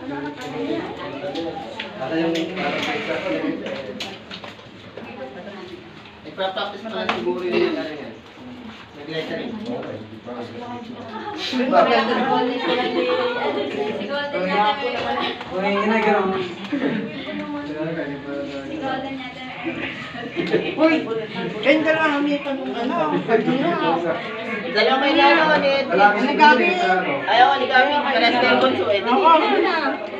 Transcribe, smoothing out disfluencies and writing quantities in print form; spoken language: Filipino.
Nagpa-practice na lang siguro yun na rin yan. Nag-lettering. Uy, kayo ka lang hamitan ng ano, Dalawa may lalo, ulit. Nagabi. Ayaw, ligami. Pares kayo bunso eh. Ako,